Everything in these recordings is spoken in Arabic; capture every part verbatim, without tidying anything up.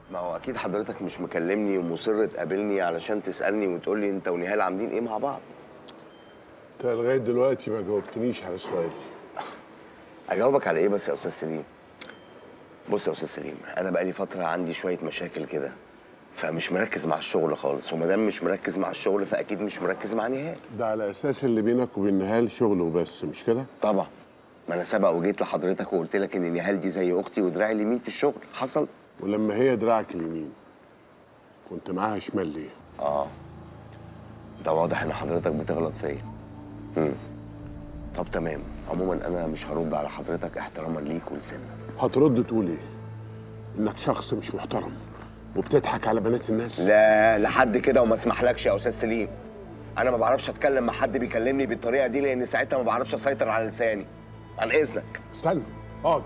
ما هو اكيد حضرتك مش مكلمني ومصر تقابلني علشان تسالني وتقول لي انت ونهال عاملين ايه مع بعض. انت لغايه دلوقتي ما جاوبتنيش على سؤالي. اجاوبك على ايه بس يا استاذ سليم؟ بص يا استاذ سليم، انا بقالي فتره عندي شويه مشاكل كده، فمش مركز مع الشغل خالص، وما دام مش مركز مع الشغل فاكيد مش مركز مع نهال. ده على اساس اللي بينك وبين نهال شغل وبس، مش كده؟ طبعا. ما انا سبق وجيت لحضرتك وقلت لك ان نهال دي زي اختي ودراعي اليمين في الشغل، حصل. ولما هي دراعك اليمين كنت معاها شمال ليه؟ اه ده واضح ان حضرتك بتغلط فيا. امم طب تمام، عموما انا مش هرد على حضرتك احتراما ليك ولسنك. هترد تقول ايه؟ انك شخص مش محترم وبتضحك على بنات الناس؟ لا لحد كده وما اسمحلكش يا استاذ سليم. انا ما بعرفش اتكلم مع حد بيكلمني بالطريقه دي، لان ساعتها ما بعرفش اسيطر على لساني. عن اذنك. استنى، اقعد.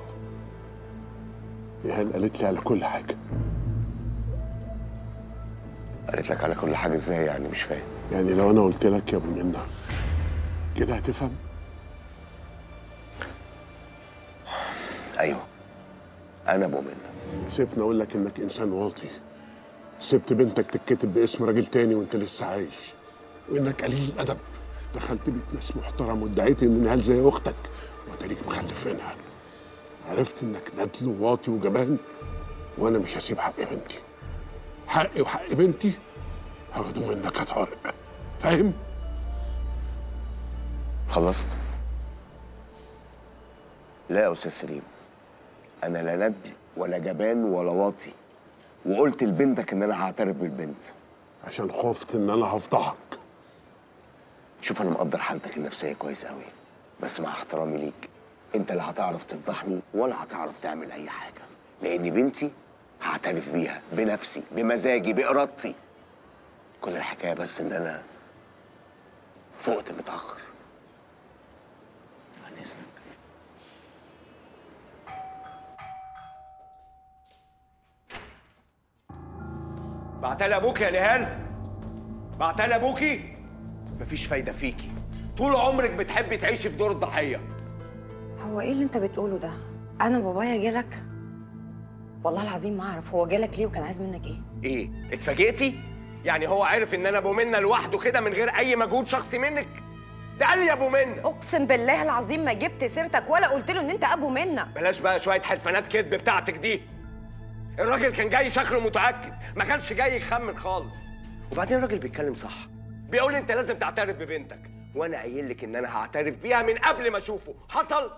نهال قالت لي على كل حاجه. قالت لك على كل حاجه ازاي يعني؟ مش فاهم. يعني لو انا قلت لك يا ابو منى كده هتفهم؟ ايوه انا ابو منى. سيبني اقول لك انك انسان واطي، سبت بنتك تتكتب باسم راجل تاني وانت لسه عايش، وانك قليل الادب دخلت بيت ناس محترم وادعيت ان نهال زي اختك وتاريخ مخلف منها. عرفت انك ندل وواطي وجبان، وانا مش هسيب حق بنتي. حقي وحق بنتي هاخده منك يا طارق، فاهم؟ خلصت؟ لا يا استاذ سليم، انا لا ندل ولا جبان ولا واطي، وقلت لبنتك ان انا هعترف بالبنت عشان خفت ان انا هفضحك. شوف انا مقدر حالتك النفسيه كويس قوي، بس مع احترامي ليك انت لا هتعرف تفضحني ولا هتعرف تعمل اي حاجه، لان بنتي هعترف بيها بنفسي بمزاجي بارادتي. كل الحكايه بس ان انا فقت متاخر. عن اذنك. بعتلي ابوكي يا نهال؟ بعتلي ابوكي؟ مفيش فايده فيكي، طول عمرك بتحبي تعيشي في دور الضحيه. هو ايه اللي انت بتقوله ده؟ انا بابايا جالك؟ والله العظيم ما اعرف هو جالك ليه وكان عايز منك ايه؟ ايه؟ اتفاجئتي؟ يعني هو عارف ان انا ابو منى لوحده كده من غير اي مجهود شخصي منك؟ ده قال لي يا ابو منى. اقسم بالله العظيم ما جبت سيرتك ولا قلت له ان انت ابو منى. بلاش بقى شويه حلفانات كذب بتاعتك دي. الراجل كان جاي شكله متاكد، ما كانش جاي يخمن خالص. وبعدين الراجل بيتكلم صح، بيقول لي انت لازم تعترف ببنتك، وانا قايل لك ان انا هعترف بيها من قبل ما اشوفه. حصل؟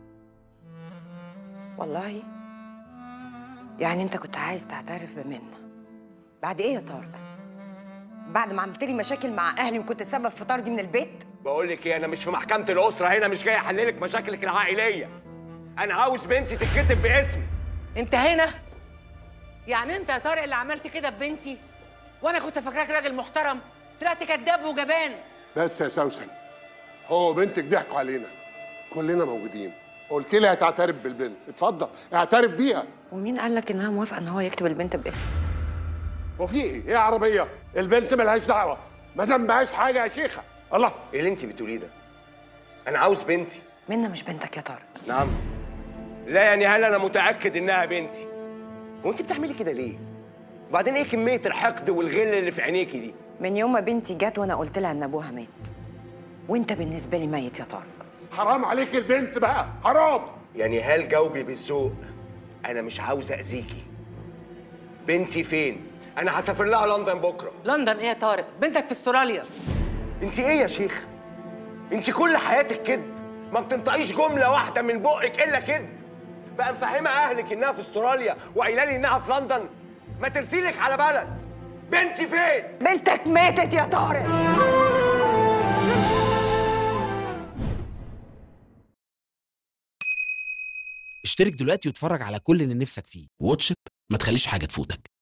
والله يعني انت كنت عايز تعترف بمنى بعد ايه يا طارق؟ بعد ما عملت لي مشاكل مع اهلي وكنت سبب في طردي من البيت؟ بقول لك ايه، انا مش في محكمه الاسره هنا، مش جاي احللك مشاكلك العائليه. انا عاوز بنتي تتكتب باسمي. انت هنا؟ يعني انت يا طارق اللي عملت كده ببنتي؟ وانا كنت فاكراك راجل محترم، طلعت كداب وجبان. بس يا سوسن، هو وبنتك ضحكوا علينا، كلنا موجودين. قلت لي هتعترف بالبنت، اتفضل اعترف بيها. ومين قال لك انها موافقه ان هو يكتب البنت باسمه؟ وفي ايه؟ ايه عربيه؟ البنت ملهاش دعوه، ما ذنبهاش حاجه يا شيخه. الله، ايه اللي انت بتقوليه ده؟ انا عاوز بنتي. منى مش بنتك يا طارق. نعم. لا يا نهال، انا متاكد انها بنتي. وانت بتعملي كده ليه؟ وبعدين ايه كميه الحقد والغل اللي في عينيكي دي؟ من يوم ما بنتي جت وانا قلت لها ان ابوها مات، وانت بالنسبه لي ميت يا طارق. حرام عليك البنت بقى، حرام. يا نهال جاوبي بالذوق، انا مش عاوز اذيكي. بنتي فين؟ انا هسافر لها لندن بكره. لندن ايه يا طارق؟ بنتك في استراليا. انت ايه يا شيخ؟ انت كل حياتك كذب، ما بتنطقيش جمله واحده من بقك الا كذب. بقى مفهمه اهلك انها في استراليا وقايله لي انها في لندن؟ ما ترسيلك على بلد. بنتي فين؟ بنتك ماتت يا طارق. اشترك دلوقتي واتفرج على كل اللي نفسك فيه. واتش إت، ما تخليش حاجة تفوتك.